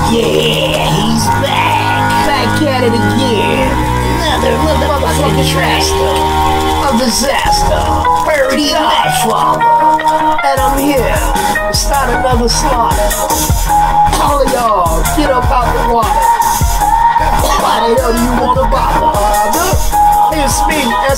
Yeah, he's back. Back at it again. Another motherfucking disaster. A disaster. Birdie Godfather. And I'm here to start another slaughter. All of y'all, get up out the water. Why the hell do you wanna bother? It's me,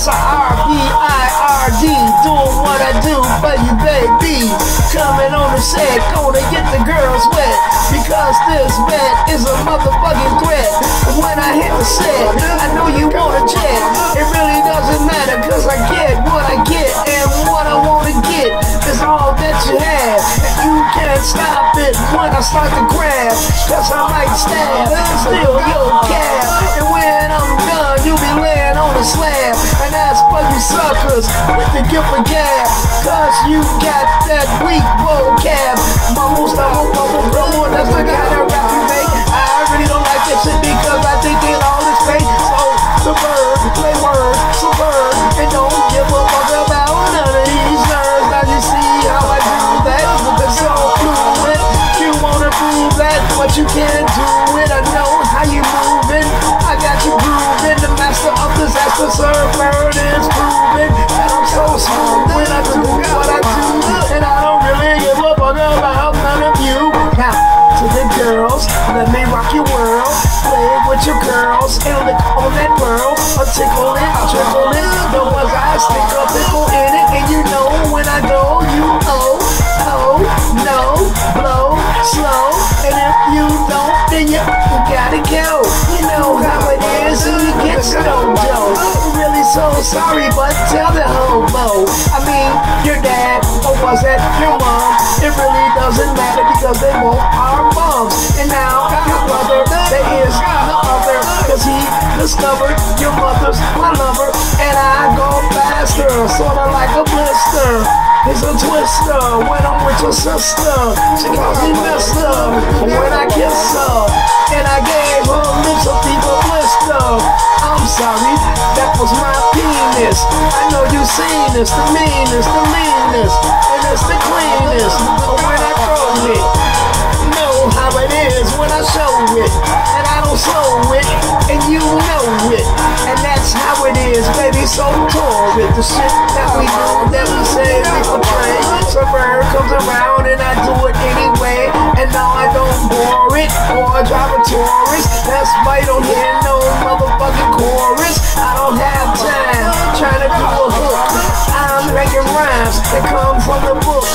S-I-R-B-I-R-D, doing what I do for you, baby. Coming on the set, gonna get the girls wet, because this bed is a motherfucking threat. When I hit the set, I know you want a jet. It really doesn't matter, cause I get what I get, and what I wanna get is all that you have. And you can't stop it when I start to grab, cause I might stab and steal your cab. And when I'm done, you'll be laying on the slab. And that's for you suckers with the gift of gab, cause you got that weak vocab. Mumble, stumble, bubble, rumble, that's the kind of rap you make. I really don't like that shit because I think it all is fake. So, subvert, play words, subvert, and don't give a fuck about none of these nerves. Now you see how I do that, it's so fluid. You wanna prove that, but you can't do it. I know how you moving, I got you grooving. The master of disaster, sir, bird is proving that I'm so smooth when I do what I do, and I don't really give a fuck about none of you. Now, to the girls, let me rock your world. Play with your girls and lick on that pearl. A tickle it, trickle it, the ones I stick a pickle in it. And you know when I go, you oh, no, blow, slow. And if you don't, then you gotta go. You know how it is, and you get no dough. Really so sorry, but tell the hobo. I mean, your dad, or was that your mom? It really doesn't matter because they both are moms. And now your brother, there is no other, cause he discovered your mother's my lover. And I go faster, sorta like a blister. It's a twister when I'm with your sister. She calls me mister when I kiss her, and I gave her lips a people blister. I'm sorry, that was my penis. I know you seen this, the meanest, the leanest, and it's the cleanest. But when I throw it, know how it is when I show it, and I don't slow it, and you know it. And that's how it is, baby, so torrid. The shit that we do, that we say, we portray. Suburb comes around and I do it anyway, and now I don't bore it or drive a tourist. That's why you don't hear no motherfucking chorus. I don't have time trying to do a hook. I'm making rhymes that come from the book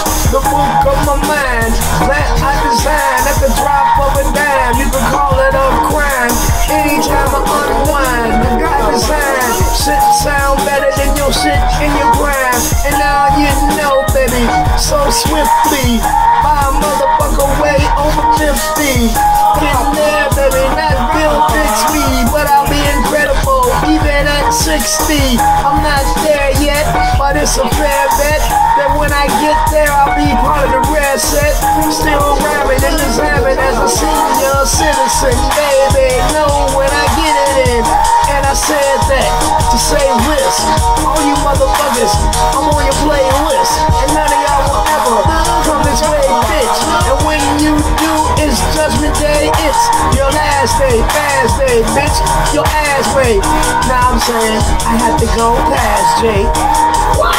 of my mind that I designed at the drop of a dime. You can call it a crime anytime I unwind. I design shit sound better than your shit in your grind. And now you know, baby, so swiftly my motherfucker way over 50. Getting there, baby, not Bill Bixby, but I'll be incredible even at 60. I'm not there yet, but it's a fair bet that when I get there, I'll be part of the rare set. Still rhyming and designing as a senior citizen, baby. Know when I get it in, and I said that to say this. All you motherfuckers, I'm on your playlist, and none of y'all will ever come this way, bitch. And when you do, it's Judgment Day. It's your last day, fast day, bitch. Your ass way. Now I'm saying I have to go past Jay.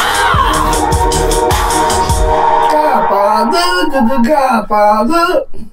Godfather, Godfather.